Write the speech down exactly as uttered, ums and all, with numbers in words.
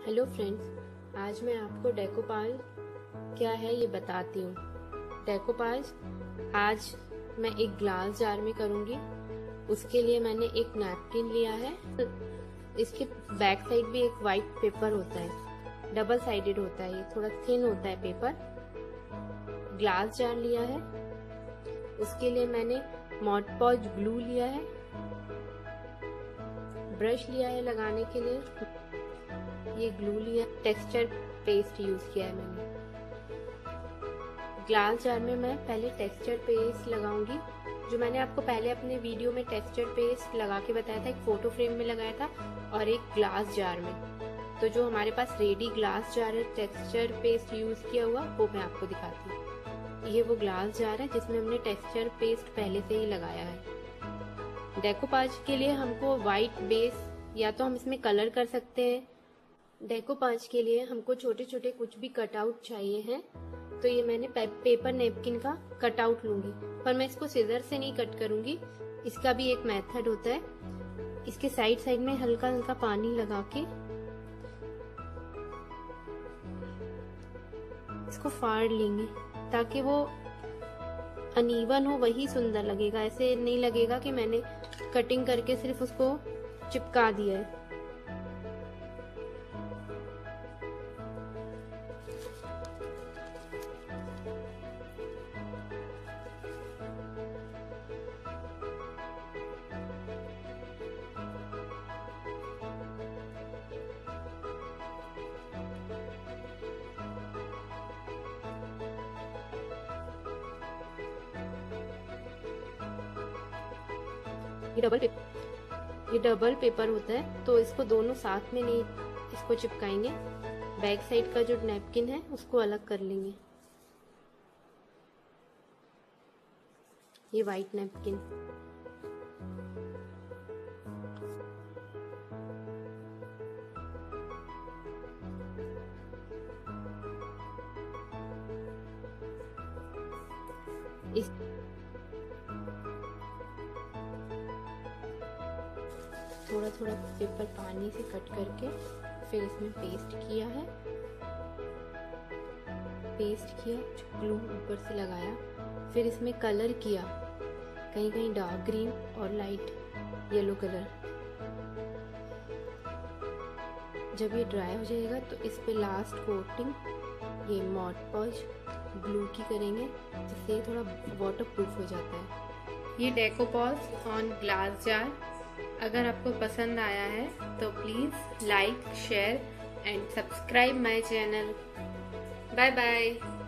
Hello friends, आज मैं आपको डेकोपाज क्या है ये बताती हूँ। डेकोपाज आज मैं एक ग्लास जार में करूँगी। उसके लिए मैंने एक नैपकिन लिया है। इसके बैक साइड भी एक वाइट पेपर होता है, डबल साइडेड होता है, ये थोड़ा थिन होता है पेपर। ग्लास जार लिया है। उसके लिए मैंने मॉड पॉज ग्लू लिया है। ब्रश लिया है लगाने के लिए, ये ग्लू लिया। टेक्सचर पेस्ट यूज किया है मैंने। ग्लास जार में मैं पहले टेक्सचर पेस्ट लगाऊंगी, जो मैंने आपको पहले अपने वीडियो में टेक्सचर पेस्ट लगा के बताया था। एक फोटो फ्रेम में लगाया था और एक ग्लास जार में। तो जो हमारे पास रेडी ग्लास जार है टेक्सचर पेस्ट यूज किया हुआ, वो मैं आपको दिखाती हूँ। ये वो ग्लास जार है जिसमें हमने टेक्सचर पेस्ट पहले से ही लगाया है। डेकोपाज के लिए हमको व्हाइट बेस, या तो हम इसमें कलर कर सकते हैं। डेकोपाज के लिए हमको छोटे छोटे कुछ भी कटआउट चाहिए हैं, तो ये मैंने पे, पेपर नैपकिन का कटआउट लूंगी, पर मैं इसको सिजर से नहीं कट करूंगी। इसका भी एक मेथड होता है। इसके साइड साइड में हल्का हल्का पानी लगा के इसको फाड़ लेंगे, ताकि वो अनइवन हो, वही सुंदर लगेगा। ऐसे नहीं लगेगा कि मैंने कटिंग करके सिर्फ उसको चिपका दिया है। ये डबल पेपर ये डबल पेपर होता है, तो इसको दोनों साथ में नहीं इसको चिपकाएंगे। बैक साइड का जो नैपकिन है उसको अलग कर लेंगे। ये वाइट नैपकिन, इस थोड़ा थोड़ा पेपर पानी से कट करके फिर इसमें पेस्ट किया है। पेस्ट किया, ग्लू ऊपर से लगाया, फिर इसमें कलर किया, कहीं कहीं डार्क ग्रीन और लाइट येलो कलर। जब ये ड्राई हो जाएगा तो इस पे लास्ट कोटिंग ये मॉड पॉज ग्लू की करेंगे, जिससे ये थोड़ा वाटर प्रूफ हो जाता है। ये डेकोपाज ऑन ग्लास जार अगर आपको पसंद आया है तो please like, share and subscribe my channel. Bye bye.